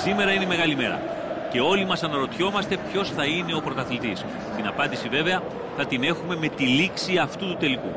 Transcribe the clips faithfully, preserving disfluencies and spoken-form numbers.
Σήμερα είναι η μεγάλη μέρα και όλοι μας αναρωτιόμαστε ποιος θα είναι ο πρωταθλητής. Την απάντηση βέβαια θα την έχουμε με τη λήξη αυτού του τελικού.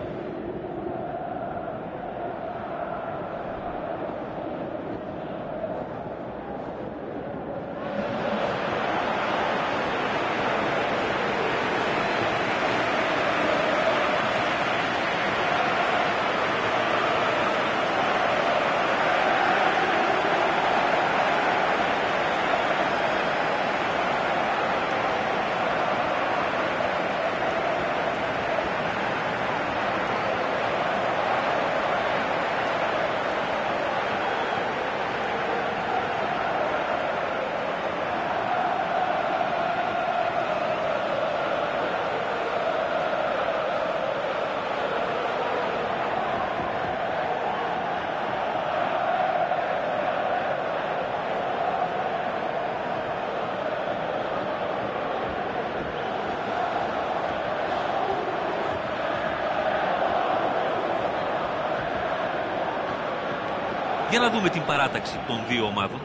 Για να δούμε την παράταξη των δύο ομάδων.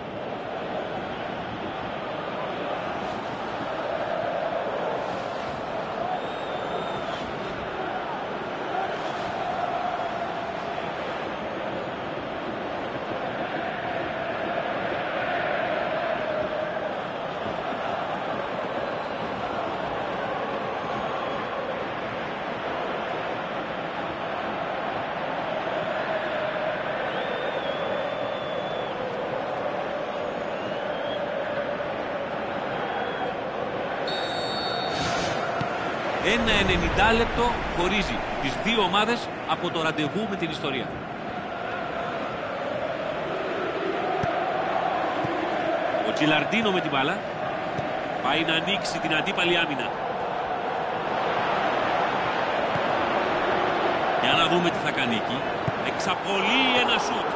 Ένα ενενήντα λεπτό χωρίζει τις δύο ομάδες από το ραντεβού με την ιστορία. Ο Τζιλαρντίνο με την μπάλα πάει να ανοίξει την αντίπαλη άμυνα. Για να δούμε τι θα κάνει εκεί. Εξαπολύει ένα σουτ.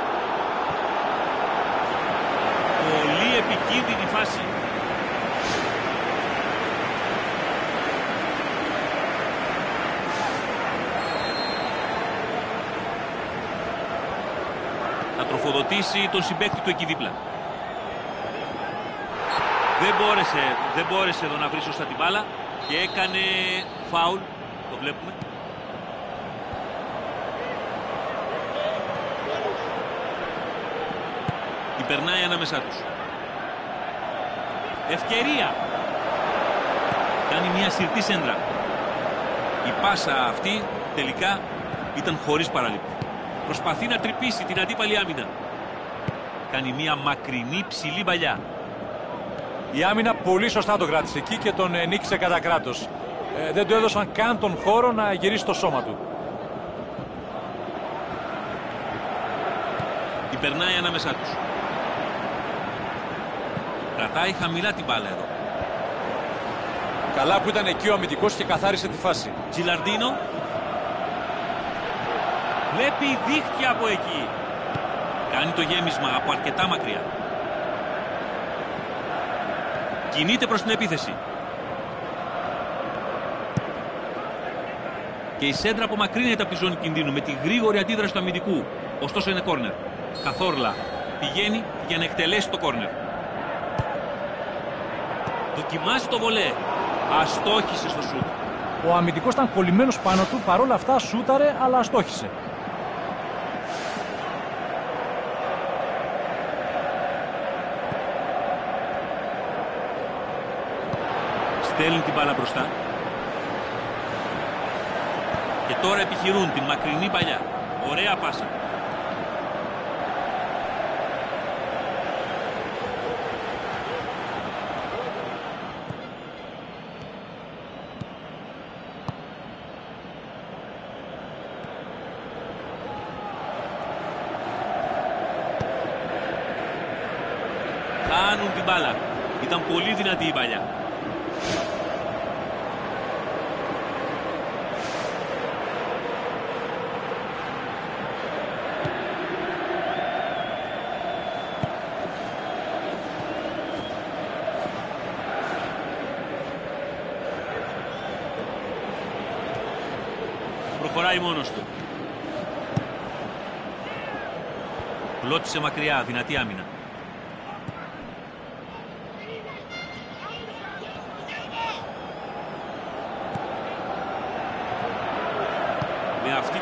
Πολύ επικίνδυνη φάση. Θα τροφοδοτήσει τον συμπαίκτη του εκεί δίπλα. Δεν μπόρεσε, δεν μπόρεσε εδώ να βρει σωστά την μπάλα και έκανε φάουλ. Το βλέπουμε. Την περνάει ανάμεσά τους. Ευκαιρία. Κάνει μια συρτή σέντρα. Η πάσα αυτή τελικά ήταν χωρίς παραλήπτη. Προσπαθεί να τρυπήσει την αντίπαλη άμυνα. Κάνει μια μακρινή ψηλή παλιά. Η άμυνα πολύ σωστά το κράτησε εκεί και τον νίκησε κατά κράτος. Ε, δεν του έδωσαν καν τον χώρο να γυρίσει το σώμα του. Την περνάει ανάμεσά τους. Κρατάει χαμηλά την μπάλα εδώ. Καλά που ήταν εκεί ο αμυντικός και καθάρισε τη φάση. Τζιλαρντίνο. Βλέπει δίχτυα από εκεί. Κάνει το γέμισμα από αρκετά μακριά. Κινείται προς την επίθεση. Και η σέντρα απομακρύνεται από τη ζώνη κινδύνου με τη γρήγορη αντίδραση του αμυντικού. Ωστόσο είναι κόρνερ. Καθόρλα πηγαίνει για να εκτελέσει το κόρνερ. Δοκιμάζει το βολέ. Αστόχησε στο σούτ. Ο αμυντικός ήταν κολλημένος πάνω του, παρόλα αυτά σούταρε, αλλά αστόχησε. Στέλνει την μπάλα μπροστά. Και τώρα επιχειρούν την μακρινή παλιά. Ωραία πάσα. Χάνουν την μπάλα. Ήταν πολύ δυνατή η παλιά. Προχωράει μόνος του. Πλώτησε μακριά, δυνατή άμυνα.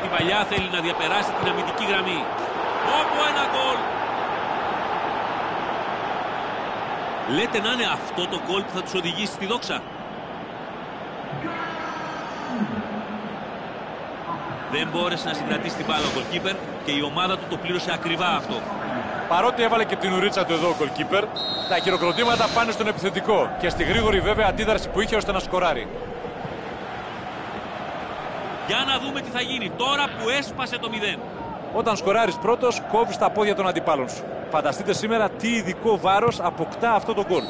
την παλιά, θέλει να διαπεράσει την αμυντική γραμμή. Όπου ένα γκολ. Λέτε να είναι αυτό το γκολ που θα τους οδηγήσει στη δόξα. Δεν μπόρεσε να συγκρατήσει την μπάλα ο goalkeeper και η ομάδα του το πλήρωσε ακριβά αυτό. Παρότι έβαλε και την ουρίτσα του εδώ ο goalkeeper, τα χειροκροτήματα πάνε στον επιθετικό και στη γρήγορη βέβαια αντίδραση που είχε ώστε να σκοράρει. Για να δούμε τι θα γίνει τώρα που έσπασε το μηδέν. Όταν σκοράρεις πρώτος, κόβεις τα πόδια των αντιπάλων σου. Φανταστείτε σήμερα τι ειδικό βάρος αποκτά αυτό το γκολ.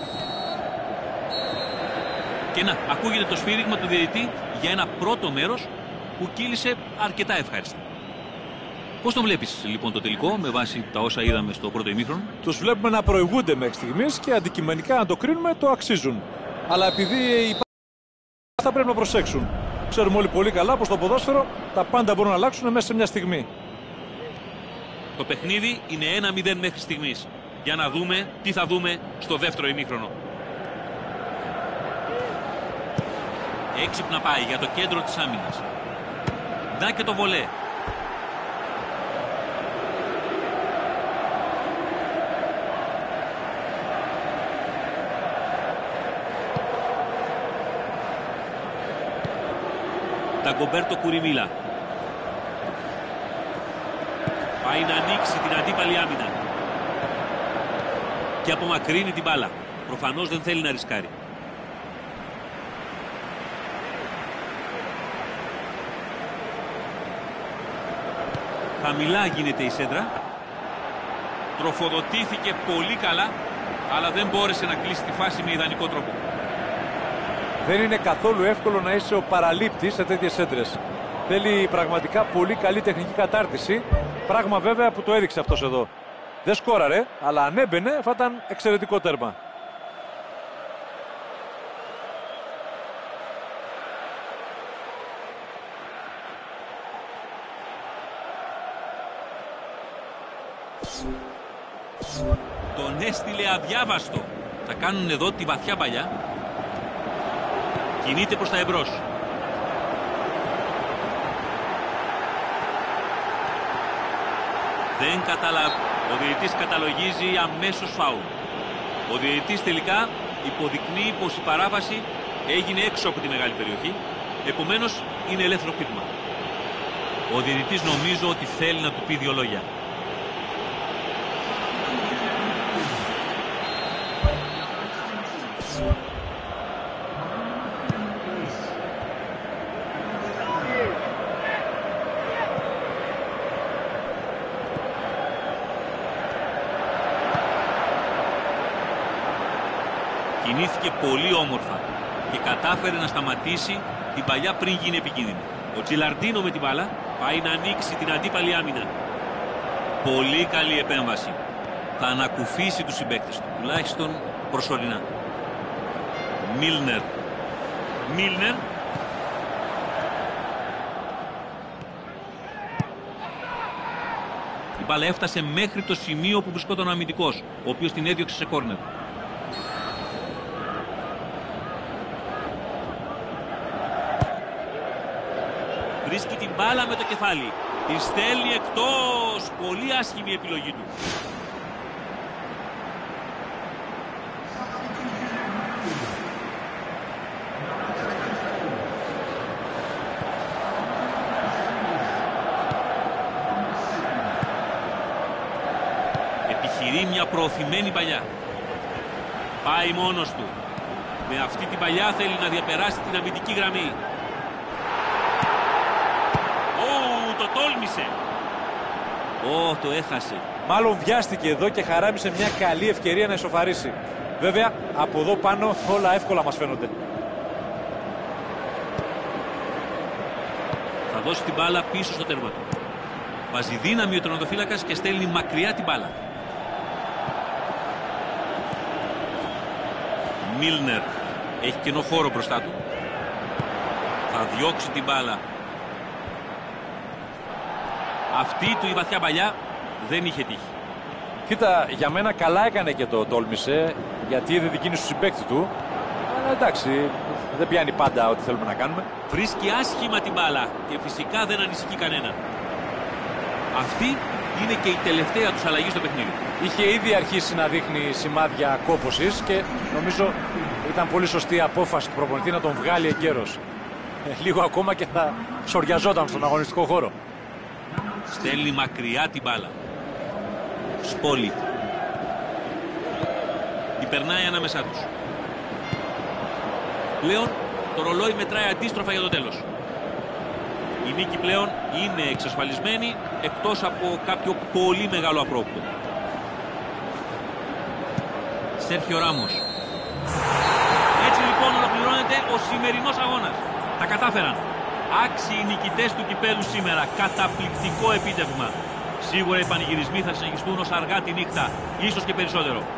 Και να, ακούγεται το σφύριγμα του διαιτητή για ένα πρώτο μέρος που κύλησε αρκετά ευχάριστα. Πώς τον βλέπεις λοιπόν το τελικό με βάση τα όσα είδαμε στο πρώτο ημίχρονο? Τους βλέπουμε να προηγούνται μέχρι στιγμής και αντικειμενικά να το κρίνουμε το αξίζουν. Αλλά επειδή οι θα πρέπει να προσέξουν. Ξέρουμε όλοι πολύ καλά πως στο ποδόσφαιρο τα πάντα μπορούν να αλλάξουν μέσα σε μια στιγμή. Το παιχνίδι είναι ένα μηδέν μέχρι στιγμής. Για να δούμε τι θα δούμε στο δεύτερο ημίχρονο. Έξυπνα πάει για το κέντρο της άμυνας. Δά και το βολέ. Νταγκομπέρτο Κουριμίλα. Πάει να ανοίξει την αντίπαλη άμυνα. Και απομακρύνει την μπάλα. Προφανώς δεν θέλει να ρισκάρει. Χαμηλά γίνεται η σέντρα. Τροφοδοτήθηκε πολύ καλά, αλλά δεν μπόρεσε να κλείσει τη φάση με ιδανικό τρόπο. Δεν είναι καθόλου εύκολο να είσαι ο παραλήπτης σε τέτοιες σέντρες. Θέλει πραγματικά πολύ καλή τεχνική κατάρτιση. Πράγμα βέβαια που το έδειξε αυτός εδώ. Δεν σκόραρε, αλλά αν έμπαινε θα ήταν εξαιρετικό τέρμα. Τον έστειλε αδιάβαστο. Θα κάνουν εδώ τη βαθιά παλιά. Κινείται προς τα εμπρός. Δεν καταλαβαίνει. Ο διαιτητής καταλογίζει αμέσως φάουλ. Ο διαιτητής τελικά υποδεικνύει πως η παράβαση έγινε έξω από τη μεγάλη περιοχή. Επομένως είναι ελεύθερο χτύπημα. Ο διαιτητής νομίζω ότι θέλει να του πει δύο λόγια. Κινήθηκε πολύ όμορφα και κατάφερε να σταματήσει την παλιά πριν γίνει επικίνδυνη. Ο Τζιλαρντίνο με την μπάλα πάει να ανοίξει την αντίπαλη άμυνα. Πολύ καλή επέμβαση. Θα ανακουφίσει τους συμπαίκτες του, τουλάχιστον προσωρινά. Μίλνερ. Μίλνερ. Η μπάλα έφτασε μέχρι το σημείο που βρισκόταν ο αμυντικός, ο οποίος την έδιωξε σε κόρνερ. Βρίσκει την μπάλα με το κεφάλι. Τη στέλνει εκτός. Πολύ άσχημη επιλογή του. Επιχειρεί μια προωθημένη παλιά. Πάει μόνος του. Με αυτή την παλιά θέλει να διαπεράσει την αμυντική γραμμή. Το τόλμησε. Ω, το έχασε. Μάλλον βιάστηκε εδώ και χαράμισε μια καλή ευκαιρία να ισοφαρίσει. Βέβαια, από εδώ πάνω όλα εύκολα μας φαίνονται. Θα δώσει την μπάλα πίσω στο τέρμα του. Βάζει δύναμη ο τερματοφύλακας και στέλνει μακριά την μπάλα. Μίλνερ έχει κενό χώρο μπροστά του. Θα διώξει την μπάλα. Αυτή του η βαθιά παλιά δεν είχε τύχει. Κοίτα, για μένα καλά έκανε και το τόλμησε, γιατί είδε την κίνηση του συμπαίκτη του. Αλλά εντάξει, Δεν πιάνει πάντα ό,τι θέλουμε να κάνουμε. Βρίσκει άσχημα την μπάλα και φυσικά δεν ανησυχεί κανέναν. Αυτή είναι και η τελευταία τους αλλαγή στο παιχνίδι. Είχε ήδη αρχίσει να δείχνει σημάδια κόπωσης και νομίζω ήταν πολύ σωστή η απόφαση του προπονητή να τον βγάλει εγκαίρος. Λίγο ακόμα και θα σοριαζόταν στον αγωνιστικό χώρο. Στέλνει μακριά την μπάλα. Σπόλι. Την περνάει ανάμεσά τους. Πλέον το ρολόι μετράει αντίστροφα για το τέλος. Η νίκη πλέον είναι εξασφαλισμένη, εκτός από κάποιο πολύ μεγάλο απρόπτο. Σέρχιο Ράμος. Έτσι λοιπόν ολοκληρώνεται ο σημερινός αγώνας. Τα κατάφεραν. Άξιοι νικητές του κυπέλου σήμερα. Καταπληκτικό επίτευγμα. Σίγουρα οι πανηγυρισμοί θα συνεχιστούν ως αργά τη νύχτα, ίσως και περισσότερο.